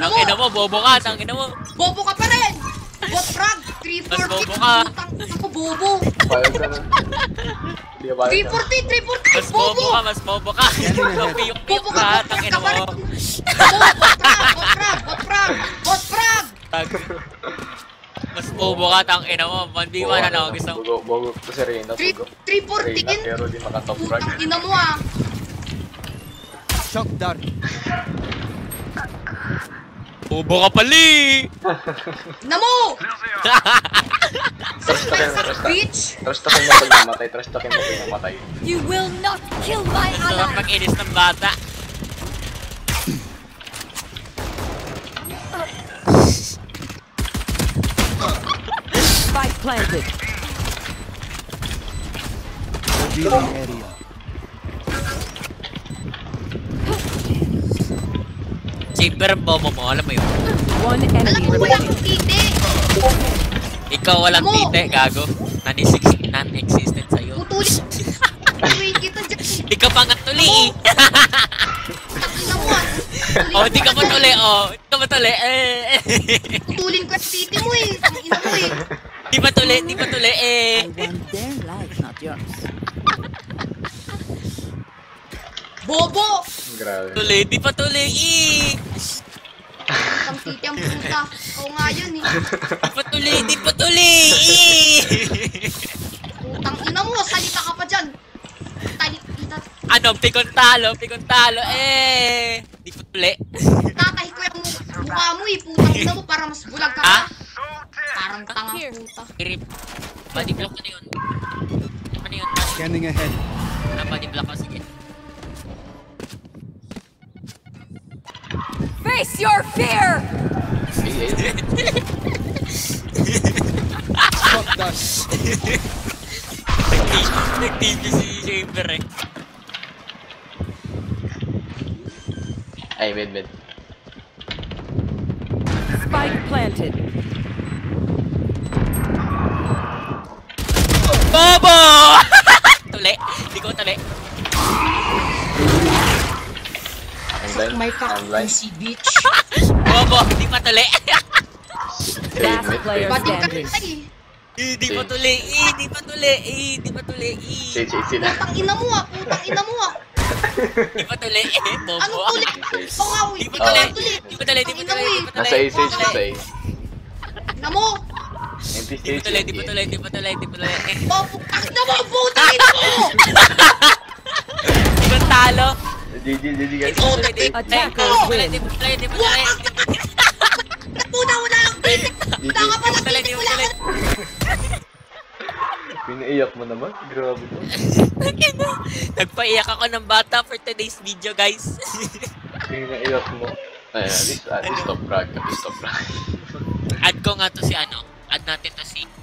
Tangina mo, bobo ka, tangina mo. Bobo ka pa rin! Bot frag! 340! Mas bobo ka. Putang ako, bobo! Bayad ka na. Hindi ka bayad ka. 340! Mas bobo ka, mas bobo ka. Piyok-piyok Bobo ka, ka! tangina mo. Bot frag! Bot frag! Mas bobo ka, tangina mo. 1v1 ano, gusto mo. Bogo ko si Reyna. 340 Reyna, in! pero di makatop frag. Putang ina mo ah! Shock dart. Bobo ka pali! Ina mo! Trash talkin mo, Bitch! trash talkin mo pag namatay, trash talkin mo pag namatay. You will not kill my Sarap ally. mag-inis ng bata. Spike planted. Revealing area. Chamber ang bobo mo, alam mo yun. One Alam enemy mo walang remaining. titi! Ikaw walang Mo. tite, gago. Non-existent sa'yo. Putulin! Putulin kita dyan! Di ka pa nga tuli eh. Ina mo ah! Oh, di ka pa tuli, oh. Di ka pa tuli, Putulin ko yung titi mo eh! Ang ina mo eh! Di pa tuli, di pa tuli, I want their life, not yours. Bobo! Grabe. Tuli, di pa tuli, Ang titi ang puta! Ikaw nga yun eh! Di pa tuli, di pa tuli, Putang ina mo! Salita ka pa dyan! Talita! Ano, pikon talo, Di pa tuli. Tatahi ko yung mukha mo eh! Putang ina mo para mas bulag ka Ha? pa! Parang tanga puta! Irip. Body block ko na yun. Ano yun? Scanning ahead. Body block ko, sige. Face your fear. Shock dart. Nag-TV si Chamber eh. Ay, mid. Spike planted. Bobo! Tuli. Di ko tuli. Online. May Online. si bitch! Bobo, di pa tuli. Last player Bating ka standing. rin eh! Di pa tuli. Di pa tuli. Di pa tuli. Sage sila. Putang ina mo ah! Putang ina mo ah! Di pa tuli. Bobo. Anong tulit? Ikaw nga uy! Di pa Ikaw tuli. nga tulit! Di pa tuli. Di pa tuli. Di pa tuli. Nasa A, Sage, nasa A. Ina mo! Empty Di pa stage. tuli. Di pa tuli. Di pa tuli. Di pa tuli. Putang ina mo! Putang ina mo! Di ko talo. GG guys. Di pa tuli. Di pa tuli. Attackers win. Di pa tuli. Di pa tuli. Puta wala kang titi! Puta ka pa ng titi! Wala ka! Pinaiyak mo naman. Grabe to. Nagpaiyak ako ng bata for today's video, guys. Pinaiyak mo. Ay, at least stop frag. At least stop frag. Add ko nga to si ano. Add natin to si